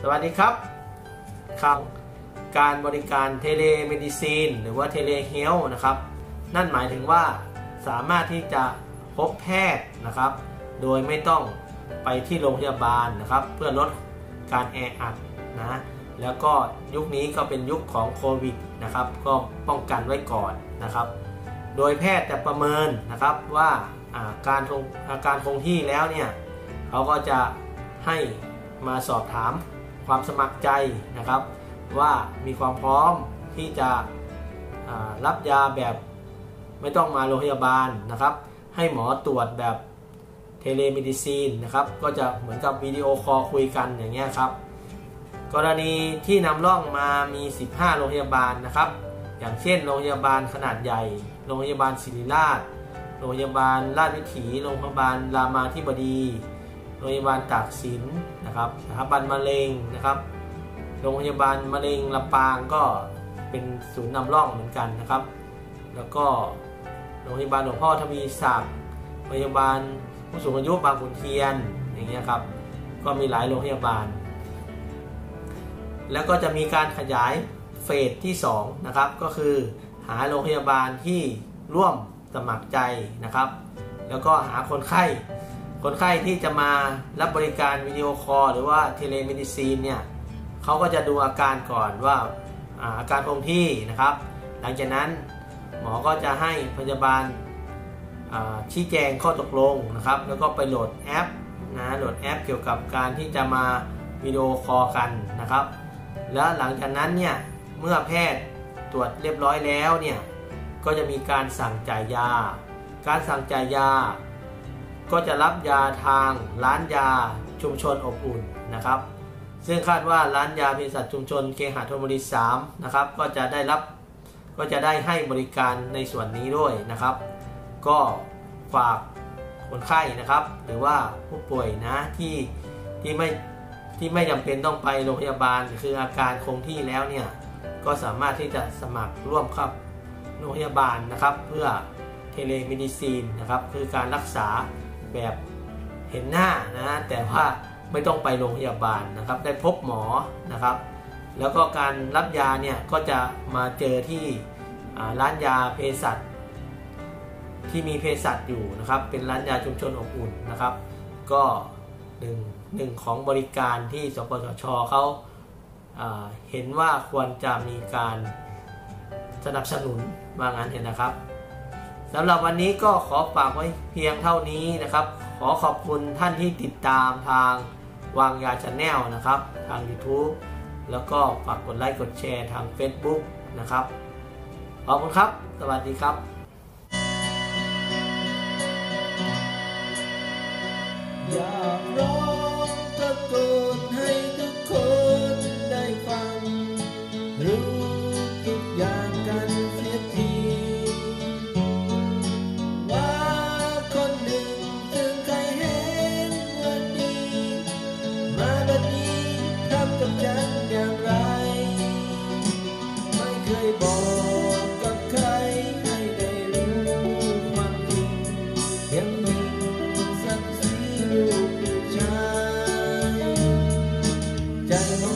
สวัสดีครับครับการบริการเทเลเมดิซีนหรือว่าเทเลเฮลท์นะครับนั่นหมายถึงว่าสามารถที่จะพบแพทย์นะครับโดยไม่ต้องไปที่โรงพยาบาลนะครับเพื่อลดการแออัดนะแล้วก็ยุคนี้ก็เป็นยุคของโควิดนะครับก็ป้องกันไว้ก่อนนะครับโดยแพทย์จะประเมินนะครับว่าอาการคงที่แล้วเนี่ยเขาก็จะให้มาสอบถามความสมัครใจนะครับว่ามีความพร้อมที่จะรับยาแบบไม่ต้องมาโรงพยาบาลนะครับให้หมอตรวจแบบเทเลเมดิซีนนะครับก็จะเหมือนกับวิดีโอคอลคุยกันอย่างเงี้ยครับกรณีที่นำร่องมามี15โรงพยาบาลนะครับอย่างเช่นโรงพยาบาลขนาดใหญ่โรงพยาบาลศิริราชโรงพยาบาลราชวิถีโรงพยาบาลรามาธิบดีโรงพยาบาลตากสินนะครับสถาบันมะเร็งนะครับโรงพยาบาลมะเร็งลำปางก็เป็นศูนย์นำร่องเหมือนกันนะครับแล้วก็โรงพยาบาลหลวงพ่อทวีศักดิ์โรงพยาบาลผู้สูงอายุบางขุนเทียนอย่างเงี้ยครับก็มีหลายโรงพยาบาลแล้วก็จะมีการขยายเฟสที่2นะครับก็คือหาโรงพยาบาลที่ร่วมสมัครใจนะครับแล้วก็หาคนไข้ที่จะมารับบริการวิดีโอคอลหรือว่าเทเลเมดิซีนเนี่ยเขาก็จะดูอาการก่อนว่าอาการคงที่นะครับหลังจากนั้นหมอก็จะให้พยาบาลชี้แจงข้อตกลงนะครับแล้วก็ไปโหลดแอปโหลดแอปเกี่ยวกับการที่จะมาวิดีโอคอลกันนะครับแล้วหลังจากนั้นเนี่ยเมื่อแพทย์ตรวจเรียบร้อยแล้วเนี่ยก็จะมีการสั่งจ่ายยาก็จะรับยาทางร้านยาชุมชนอบอุ่นนะครับซึ่งคาดว่าร้านยาเภสัชชุมชนเคหะธนบุรี3นะครับก็จะได้ให้บริการในส่วนนี้ด้วยนะครับก็ฝากคนไข้นะครับหรือว่าผู้ป่วยนะที่ไม่จำเป็นต้องไปโรงพยาบาลคืออาการคงที่แล้วเนี่ยก็สามารถที่จะสมัครร่วมกับโรงพยาบาลนะครับเพื่อเทเลเมดิซีนนะครับคือการรักษาแบบเห็นหน้านะแต่ว่าไม่ต้องไปโรงพยาบาลนะครับได้พบหมอนะครับแล้วก็การรับยาเนี่ยก็จะมาเจอที่ร้านยาเภสัชที่มีเภสัชอยู่นะครับเป็นร้านยาชุมชนอบอุ่นนะครับก็หนึ่งของบริการที่สปสช.เขาเห็นว่าควรจะมีการสนับสนุนว่างั้นเห็นนะครับสำหรับวันนี้ก็ขอฝากไว้เพียงเท่านี้นะครับขอขอบคุณท่านที่ติดตามทางวางยาชาแนลนะครับทาง YouTube แล้วก็ฝากกดไลค์กดแชร์ทาง Facebook นะครับขอบคุณครับสวัสดีครับอยากร้องตะโกนให้ทุกคนได้ฟังรู้ทุกอย่างกันเสียทีว่าคนหนึ่งซึ่งเคยเห็นวันนี้มาแบบนี้ทำกับฉันอย่างไรไม่เคยบอกกับใครให้ได้รู้ความจริงยังมีสักสีลูกผู้ชายใจ